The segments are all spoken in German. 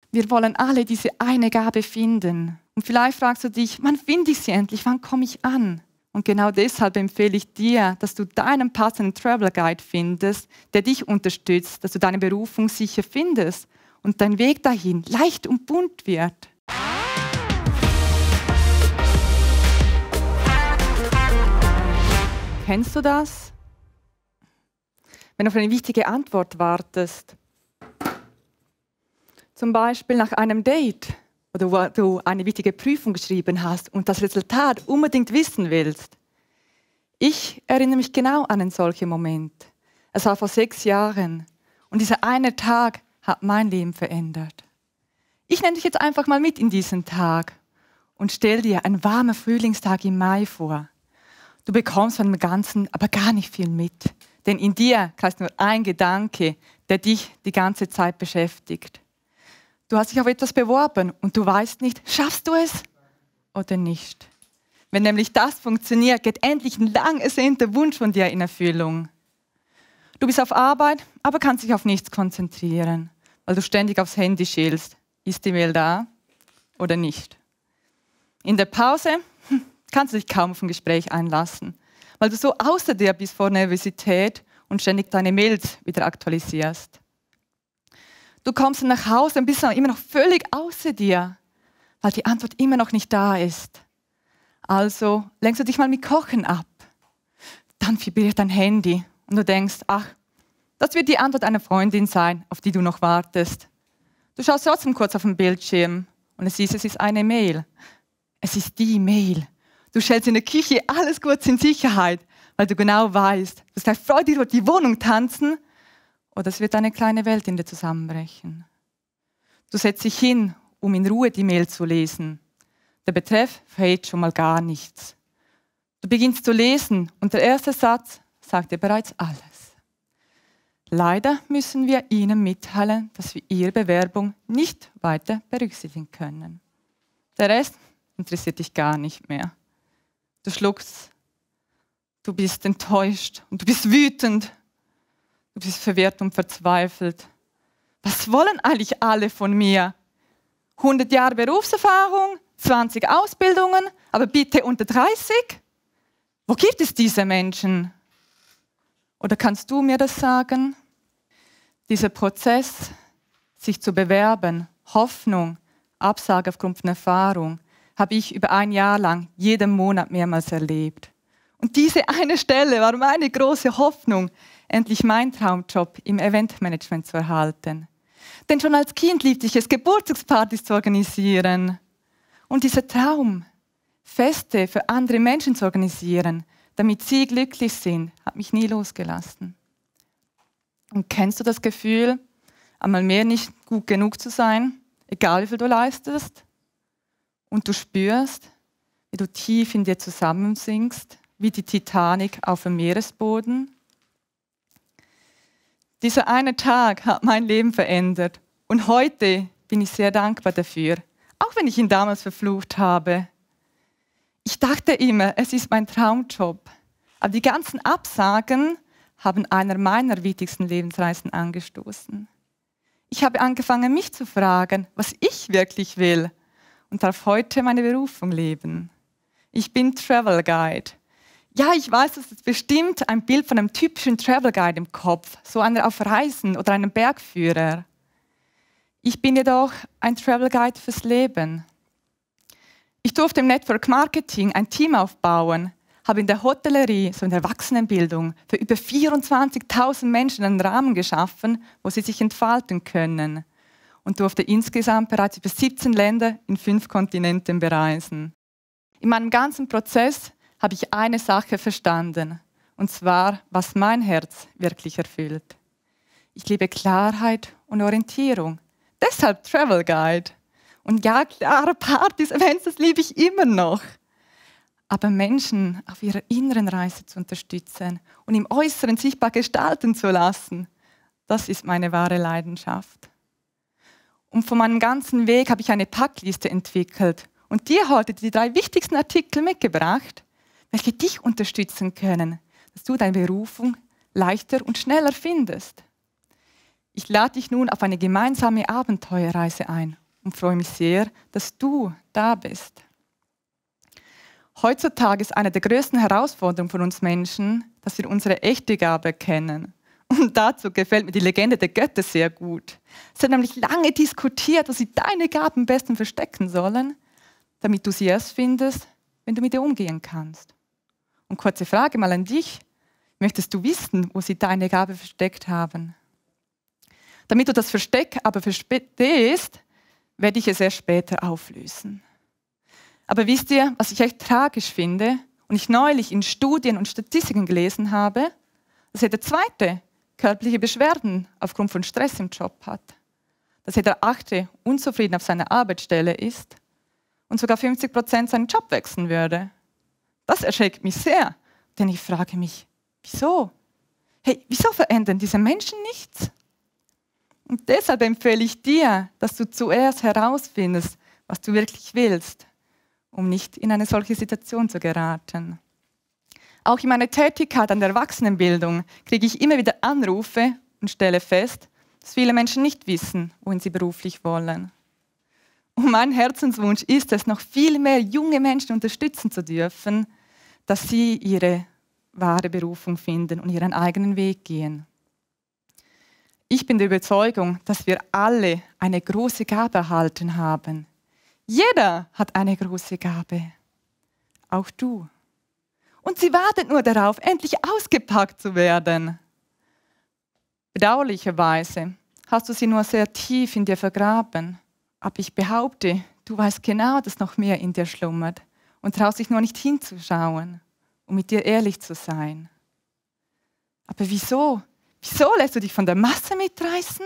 Wir wollen alle diese eine Gabe finden. Und vielleicht fragst du dich, wann finde ich sie endlich? Wann komme ich an? Und genau deshalb empfehle ich dir, dass du deinen passenden Travel Guide findest, der dich unterstützt, dass du deine Berufung sicher findest und dein Weg dahin leicht und bunt wird. Kennst du das? Wenn du auf eine wichtige Antwort wartest, zum Beispiel nach einem Date oder wo du eine wichtige Prüfung geschrieben hast und das Resultat unbedingt wissen willst. Ich erinnere mich genau an einen solchen Moment. Es war vor 6 Jahren und dieser eine Tag hat mein Leben verändert. Ich nenne dich jetzt einfach mal mit in diesen Tag und stell dir einen warmen Frühlingstag im Mai vor. Du bekommst von dem Ganzen aber gar nicht viel mit, denn in dir kreist nur ein Gedanke, der dich die ganze Zeit beschäftigt. Du hast dich auf etwas beworben und du weißt nicht, schaffst du es oder nicht. Wenn nämlich das funktioniert, geht endlich ein lang ersehnter Wunsch von dir in Erfüllung. Du bist auf Arbeit, aber kannst dich auf nichts konzentrieren, weil du ständig aufs Handy schielst. Ist die Mail da oder nicht? In der Pause kannst du dich kaum auf ein Gespräch einlassen, weil du so außer dir bist vor Nervosität und ständig deine Mails wieder aktualisierst. Du kommst nach Hause und bist immer noch völlig außer dir, weil die Antwort immer noch nicht da ist. Also lenkst du dich mal mit Kochen ab. Dann vibriert dein Handy und du denkst, ach, das wird die Antwort einer Freundin sein, auf die du noch wartest. Du schaust trotzdem kurz auf den Bildschirm und es ist eine Mail. Es ist die Mail. Du stellst in der Küche alles kurz in Sicherheit, weil du genau weißt, du wirst gleich freudig durch die Wohnung tanzen oder es wird eine kleine Welt in dir zusammenbrechen. Du setzt dich hin, um in Ruhe die Mail zu lesen. Der Betreff verrät schon mal gar nichts. Du beginnst zu lesen und der erste Satz sagt dir bereits alles. Leider müssen wir Ihnen mitteilen, dass wir Ihre Bewerbung nicht weiter berücksichtigen können. Der Rest interessiert dich gar nicht mehr. Du schluckst, du bist enttäuscht und du bist wütend. Du bist verwirrt und verzweifelt. Was wollen eigentlich alle von mir? 100 Jahre Berufserfahrung, 20 Ausbildungen, aber bitte unter 30? Wo gibt es diese Menschen? Oder kannst du mir das sagen? Dieser Prozess, sich zu bewerben, Hoffnung, Absage aufgrund von Erfahrung, habe ich über 1 Jahr lang jeden Monat mehrmals erlebt. Und diese eine Stelle war meine große Hoffnung, endlich meinen Traumjob im Eventmanagement zu erhalten. Denn schon als Kind liebte ich es, Geburtstagspartys zu organisieren. Und dieser Traum, Feste für andere Menschen zu organisieren, damit sie glücklich sind, hat mich nie losgelassen. Und kennst du das Gefühl, einmal mehr nicht gut genug zu sein, egal wie viel du leistest? Und du spürst, wie du tief in dir zusammensinkst, wie die Titanic auf dem Meeresboden? Dieser eine Tag hat mein Leben verändert und heute bin ich sehr dankbar dafür, auch wenn ich ihn damals verflucht habe. Ich dachte immer, es ist mein Traumjob, aber die ganzen Absagen haben einer meiner wichtigsten Lebensreisen angestoßen. Ich habe angefangen, mich zu fragen, was ich wirklich will und darf heute meine Berufung leben. Ich bin Travel Guide. Ja, ich weiß, das ist bestimmt ein Bild von einem typischen Travel Guide im Kopf, so einer auf Reisen oder einem Bergführer. Ich bin jedoch ein Travel Guide fürs Leben. Ich durfte im Network Marketing ein Team aufbauen, habe in der Hotellerie, so in der Erwachsenenbildung, für über 24.000 Menschen einen Rahmen geschaffen, wo sie sich entfalten können und durfte insgesamt bereits über 17 Länder in 5 Kontinenten bereisen. In meinem ganzen Prozess habe ich eine Sache verstanden, und zwar, was mein Herz wirklich erfüllt. Ich liebe Klarheit und Orientierung. Deshalb Travel Guide. Und ja, klare Partys, Events, das liebe ich immer noch. Aber Menschen auf ihrer inneren Reise zu unterstützen und im Äußeren sichtbar gestalten zu lassen, das ist meine wahre Leidenschaft. Und von meinem ganzen Weg habe ich eine Packliste entwickelt und dir heute die 3 wichtigsten Artikel mitgebracht, welche dich unterstützen können, dass du deine Berufung leichter und schneller findest. Ich lade dich nun auf eine gemeinsame Abenteuerreise ein und freue mich sehr, dass du da bist. Heutzutage ist eine der größten Herausforderungen von uns Menschen, dass wir unsere echte Gabe erkennen. Und dazu gefällt mir die Legende der Götter sehr gut. Es hat nämlich lange diskutiert, wo sie deine Gaben am besten verstecken sollen, damit du sie erst findest, wenn du mit ihr umgehen kannst. Und kurze Frage mal an dich. Möchtest du wissen, wo sie deine Gabe versteckt haben? Damit du das Versteck aber verstehst, werde ich es erst später auflösen. Aber wisst ihr, was ich echt tragisch finde und ich neulich in Studien und Statistiken gelesen habe, dass jeder Zweite körperliche Beschwerden aufgrund von Stress im Job hat, dass jeder Achte unzufrieden auf seiner Arbeitsstelle ist und sogar 50% seinen Job wechseln würde. Das erschreckt mich sehr, denn ich frage mich, wieso? Hey, wieso verändern diese Menschen nichts? Und deshalb empfehle ich dir, dass du zuerst herausfindest, was du wirklich willst, um nicht in eine solche Situation zu geraten. Auch in meiner Tätigkeit an der Erwachsenenbildung kriege ich immer wieder Anrufe und stelle fest, dass viele Menschen nicht wissen, wohin sie beruflich wollen. Und mein Herzenswunsch ist es, noch viel mehr junge Menschen unterstützen zu dürfen, dass sie ihre wahre Berufung finden und ihren eigenen Weg gehen. Ich bin der Überzeugung, dass wir alle eine große Gabe erhalten haben. Jeder hat eine große Gabe. Auch du. Und sie wartet nur darauf, endlich ausgepackt zu werden. Bedauerlicherweise hast du sie nur sehr tief in dir vergraben. Aber ich behaupte, du weißt genau, dass noch mehr in dir schlummert und traust dich nur nicht hinzuschauen, um mit dir ehrlich zu sein. Aber wieso? Wieso lässt du dich von der Masse mitreißen?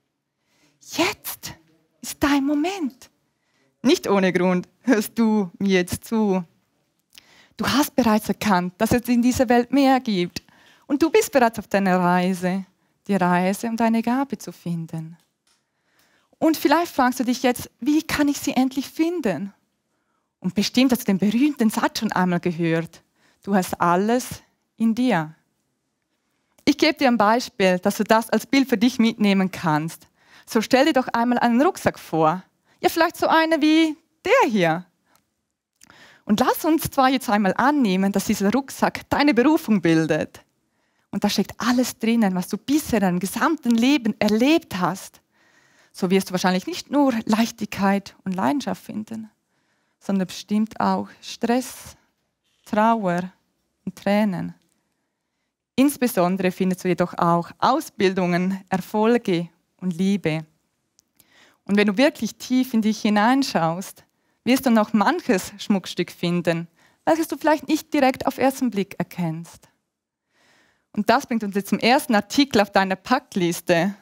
Jetzt ist dein Moment. Nicht ohne Grund hörst du mir jetzt zu. Du hast bereits erkannt, dass es in dieser Welt mehr gibt. Und du bist bereits auf deiner Reise, die Reise, um deine Gabe zu finden. Und vielleicht fragst du dich jetzt, wie kann ich sie endlich finden? Und bestimmt hast du den berühmten Satz schon einmal gehört. Du hast alles in dir. Ich gebe dir ein Beispiel, dass du das als Bild für dich mitnehmen kannst. So stell dir doch einmal einen Rucksack vor. Ja, vielleicht so einer wie der hier. Und lass uns zwar jetzt einmal annehmen, dass dieser Rucksack deine Berufung bildet. Und da steckt alles drinnen, was du bisher in deinem gesamten Leben erlebt hast. So wirst du wahrscheinlich nicht nur Leichtigkeit und Leidenschaft finden, sondern bestimmt auch Stress, Trauer und Tränen. Insbesondere findest du jedoch auch Ausbildungen, Erfolge und Liebe. Und wenn du wirklich tief in dich hineinschaust, wirst du noch manches Schmuckstück finden, welches du vielleicht nicht direkt auf ersten Blick erkennst. Und das bringt uns jetzt zum ersten Artikel auf deiner Packliste.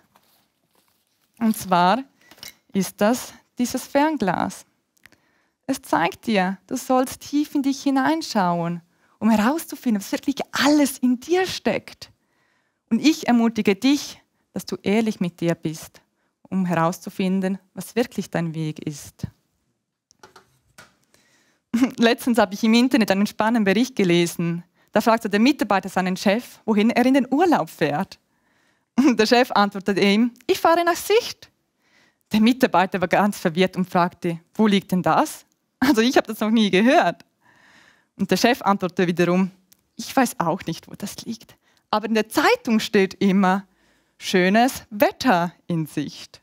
Und zwar ist das dieses Fernglas. Es zeigt dir, du sollst tief in dich hineinschauen, um herauszufinden, was wirklich alles in dir steckt. Und ich ermutige dich, dass du ehrlich mit dir bist, um herauszufinden, was wirklich dein Weg ist. Letztens habe ich im Internet einen spannenden Bericht gelesen. Da fragte der Mitarbeiter seinen Chef, wohin er in den Urlaub fährt. Und der Chef antwortete ihm, ich fahre nach Sicht. Der Mitarbeiter war ganz verwirrt und fragte, wo liegt denn das? Also ich habe das noch nie gehört. Und der Chef antwortete wiederum, ich weiß auch nicht, wo das liegt. Aber in der Zeitung steht immer, schönes Wetter in Sicht.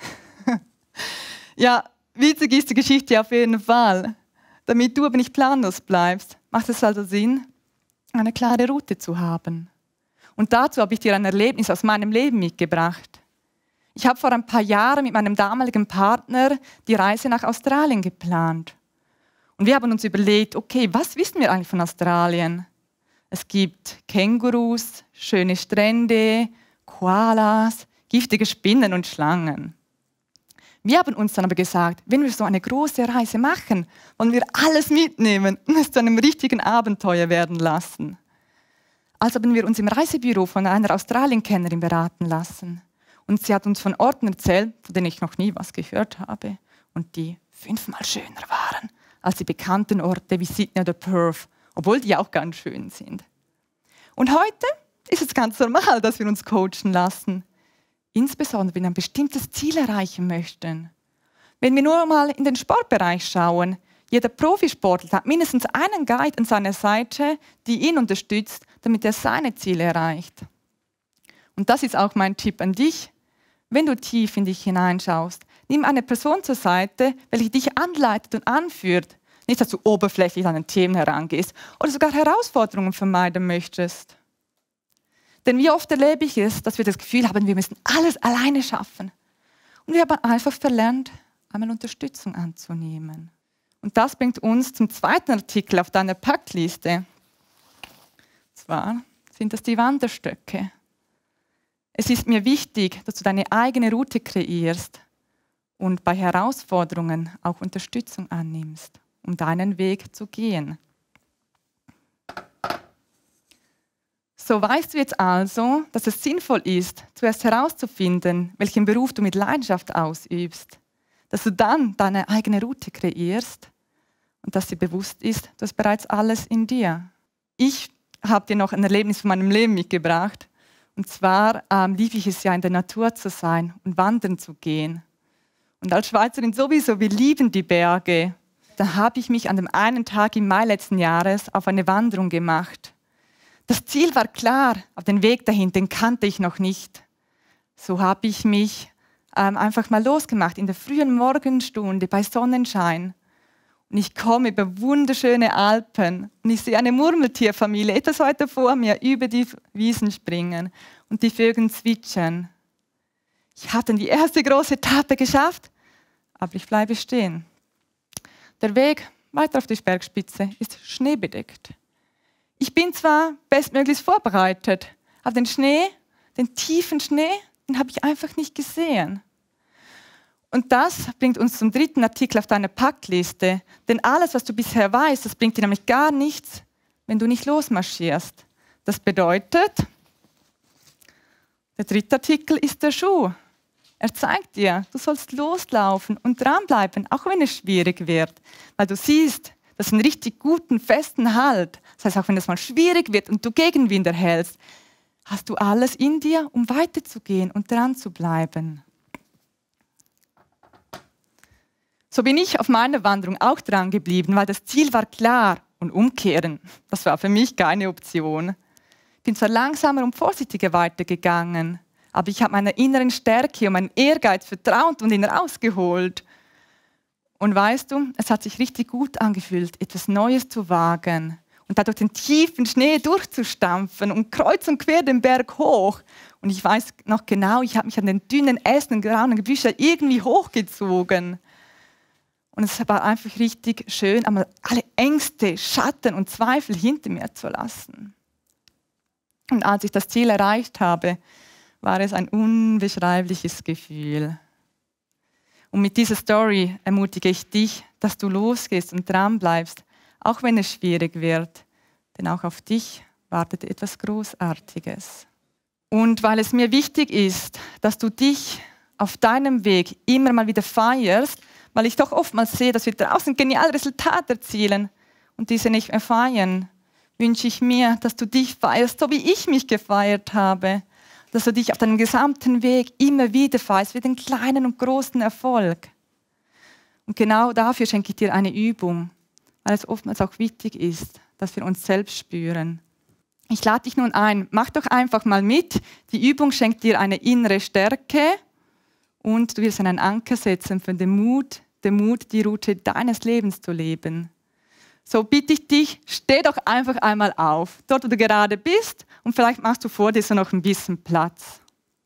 Ja, witzig ist die Geschichte auf jeden Fall. Damit du aber nicht planlos bleibst, macht es also Sinn, eine klare Route zu haben. Und dazu habe ich dir ein Erlebnis aus meinem Leben mitgebracht. Ich habe vor ein paar Jahren mit meinem damaligen Partner die Reise nach Australien geplant. Und wir haben uns überlegt, okay, was wissen wir eigentlich von Australien? Es gibt Kängurus, schöne Strände, Koalas, giftige Spinnen und Schlangen. Wir haben uns dann aber gesagt, wenn wir so eine große Reise machen, wollen wir alles mitnehmen und es zu einem richtigen Abenteuer werden lassen. Also haben wir uns im Reisebüro von einer Australienkennerin beraten lassen. Und sie hat uns von Orten erzählt, von denen ich noch nie was gehört habe und die 5-mal schöner waren als die bekannten Orte wie Sydney oder Perth, obwohl die auch ganz schön sind. Und heute ist es ganz normal, dass wir uns coachen lassen. Insbesondere, wenn wir ein bestimmtes Ziel erreichen möchten. Wenn wir nur mal in den Sportbereich schauen, jeder Profisportler hat mindestens einen Guide an seiner Seite, die ihn unterstützt, damit er seine Ziele erreicht. Und das ist auch mein Tipp an dich. Wenn du tief in dich hineinschaust, nimm eine Person zur Seite, welche dich anleitet und anführt. Nicht, dass du oberflächlich an den Themen herangehst oder sogar Herausforderungen vermeiden möchtest. Denn wie oft erlebe ich es, dass wir das Gefühl haben, wir müssen alles alleine schaffen. Und wir haben einfach verlernt, einmal Unterstützung anzunehmen. Und das bringt uns zum zweiten Artikel auf deiner Packliste. Und zwar sind das die Wanderstöcke. Es ist mir wichtig, dass du deine eigene Route kreierst und bei Herausforderungen auch Unterstützung annimmst, um deinen Weg zu gehen. So weißt du jetzt also, dass es sinnvoll ist, zuerst herauszufinden, welchen Beruf du mit Leidenschaft ausübst, dass du dann deine eigene Route kreierst und dass dir bewusst ist, du hast bereits alles in dir. Ich habe dir noch ein Erlebnis von meinem Leben mitgebracht. Und zwar liebe ich es ja, in der Natur zu sein und wandern zu gehen. Und als Schweizerin sowieso, wir lieben die Berge. Da habe ich mich an dem einen Tag im Mai letzten Jahres auf eine Wanderung gemacht. Das Ziel war klar, aber den Weg dahin, den kannte ich noch nicht. So habe ich mich einfach mal losgemacht in der frühen Morgenstunde bei Sonnenschein. Und ich komme über wunderschöne Alpen und ich sehe eine Murmeltierfamilie etwas weiter vor mir über die Wiesen springen und die Vögel zwitschern. Ich hatte die erste große Etappe geschafft, aber ich bleibe stehen. Der Weg weiter auf die Bergspitze ist schneebedeckt. Ich bin zwar bestmöglichst vorbereitet, aber den Schnee, den tiefen Schnee, den habe ich einfach nicht gesehen. Und das bringt uns zum dritten Artikel auf deiner Packliste. Denn alles, was du bisher weißt, das bringt dir nämlich gar nichts, wenn du nicht losmarschierst. Das bedeutet, der dritte Artikel ist der Schuh. Er zeigt dir, du sollst loslaufen und dranbleiben, auch wenn es schwierig wird. Weil du siehst, das ist einen richtig guten, festen Halt. Das heißt, auch wenn es mal schwierig wird und du Gegenwind erhältst, hast du alles in dir, um weiterzugehen und dran zu bleiben. So bin ich auf meiner Wanderung auch dran geblieben, weil das Ziel war klar und umkehren. Das war für mich keine Option. Ich bin zwar langsamer und vorsichtiger weitergegangen, aber ich habe meiner inneren Stärke und meinen Ehrgeiz vertraut und ihn rausgeholt. Und weißt du, es hat sich richtig gut angefühlt, etwas Neues zu wagen und dadurch den tiefen Schnee durchzustampfen und kreuz und quer den Berg hoch. Und ich weiß noch genau, ich habe mich an den dünnen Ästen und grauen Gebüschen irgendwie hochgezogen. Und es war einfach richtig schön, einmal alle Ängste, Schatten und Zweifel hinter mir zu lassen. Und als ich das Ziel erreicht habe, war es ein unbeschreibliches Gefühl. Und mit dieser Story ermutige ich dich, dass du losgehst und dranbleibst, auch wenn es schwierig wird. Denn auch auf dich wartet etwas Großartiges. Und weil es mir wichtig ist, dass du dich auf deinem Weg immer mal wieder feierst, weil ich doch oftmals sehe, dass wir draußen geniale Resultate erzielen und diese nicht mehr feiern, wünsche ich mir, dass du dich feierst, so wie ich mich gefeiert habe. Dass du dich auf deinem gesamten Weg immer wieder feierst, wie den kleinen und großen Erfolg. Und genau dafür schenke ich dir eine Übung, weil es oftmals auch wichtig ist, dass wir uns selbst spüren. Ich lade dich nun ein, mach doch einfach mal mit. Die Übung schenkt dir eine innere Stärke und du wirst einen Anker setzen für den Mut, die Route deines Lebens zu leben. So bitte ich dich, steh doch einfach einmal auf, dort wo du gerade bist und vielleicht machst du vor dir so noch ein bisschen Platz.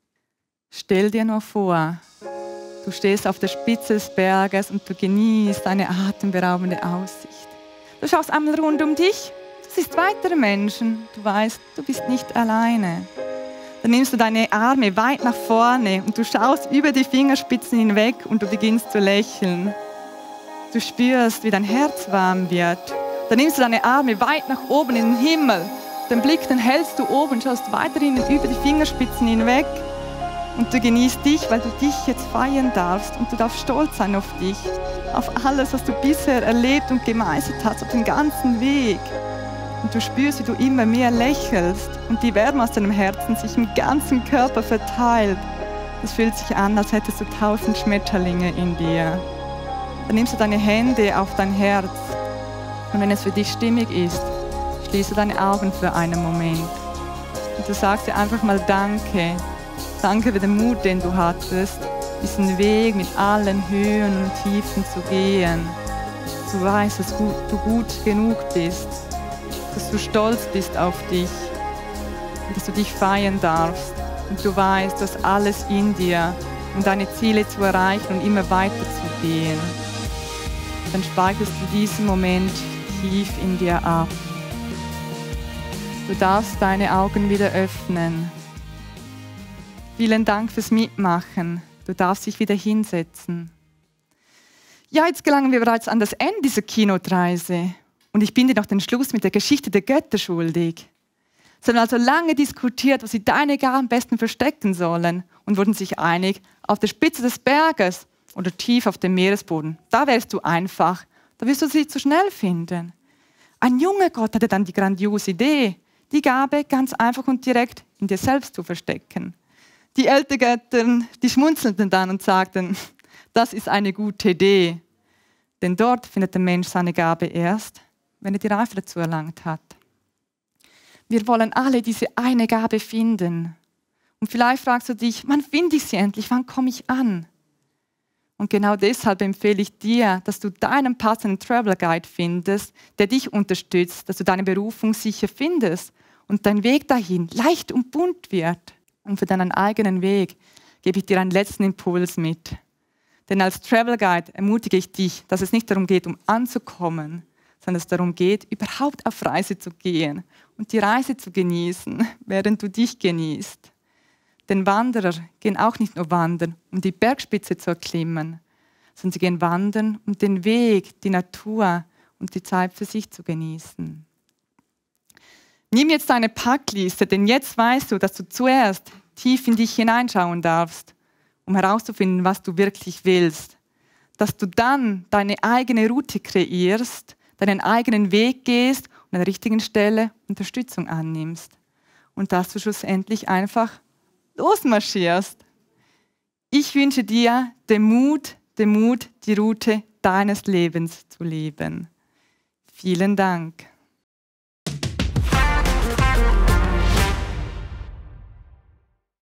Stell dir nur vor, du stehst auf der Spitze des Berges und du genießt eine atemberaubende Aussicht. Du schaust einmal rund um dich, du siehst weitere Menschen, du weißt, du bist nicht alleine. Dann nimmst du deine Arme weit nach vorne und du schaust über die Fingerspitzen hinweg und du beginnst zu lächeln. Du spürst, wie dein Herz warm wird. Dann nimmst du deine Arme weit nach oben in den Himmel. Den Blick, den hältst du oben, schaust weiterhin über die Fingerspitzen hinweg. Und du genießt dich, weil du dich jetzt feiern darfst. Und du darfst stolz sein auf dich, auf alles, was du bisher erlebt und gemeistert hast, auf den ganzen Weg. Und du spürst, wie du immer mehr lächelst und die Wärme aus deinem Herzen sich im ganzen Körper verteilt. Das fühlt sich an, als hättest du 1000 Schmetterlinge in dir. Dann nimmst du deine Hände auf dein Herz und wenn es für dich stimmig ist, schließt du deine Augen für einen Moment. Und du sagst dir einfach mal Danke. Danke für den Mut, den du hattest, diesen Weg mit allen Höhen und Tiefen zu gehen. Du weißt, dass du gut genug bist, dass du stolz bist auf dich und dass du dich feiern darfst. Und du weißt, dass alles in dir, um deine Ziele zu erreichen und immer weiter zu gehen. Dann speicherst du diesen Moment tief in dir ab. Du darfst deine Augen wieder öffnen. Vielen Dank fürs Mitmachen. Du darfst dich wieder hinsetzen. Ja, jetzt gelangen wir bereits an das Ende dieser Keynote-Reise. Und ich bin dir noch den Schluss mit der Geschichte der Götter schuldig. Sie haben also lange diskutiert, wo sie deine Gaben am besten verstecken sollen und wurden sich einig, auf der Spitze des Berges oder tief auf dem Meeresboden. Da wärst du einfach, da wirst du sie zu schnell finden. Ein junger Gott hatte dann die grandiose Idee, die Gabe ganz einfach und direkt in dir selbst zu verstecken. Die Ältegötter, die schmunzelten dann und sagten, das ist eine gute Idee. Denn dort findet der Mensch seine Gabe erst, wenn er die Reife dazu erlangt hat. Wir wollen alle diese eine Gabe finden. Und vielleicht fragst du dich, wann finde ich sie endlich, wann komme ich an? Und genau deshalb empfehle ich dir, dass du deinen passenden Travel Guide findest, der dich unterstützt, dass du deine Berufung sicher findest und dein Weg dahin leicht und bunt wird. Und für deinen eigenen Weg gebe ich dir einen letzten Impuls mit. Denn als Travel Guide ermutige ich dich, dass es nicht darum geht, um anzukommen, sondern es darum geht, überhaupt auf Reise zu gehen und die Reise zu genießen, während du dich genießt. Denn Wanderer gehen auch nicht nur wandern, um die Bergspitze zu erklimmen, sondern sie gehen wandern, um den Weg, die Natur und die Zeit für sich zu genießen. Nimm jetzt deine Packliste, denn jetzt weißt du, dass du zuerst tief in dich hineinschauen darfst, um herauszufinden, was du wirklich willst. Dass du dann deine eigene Route kreierst, deinen eigenen Weg gehst und an der richtigen Stelle Unterstützung annimmst. Und dass du schlussendlich einfach losmarschierst. Ich wünsche dir den Mut, die Route deines Lebens zu leben. Vielen Dank.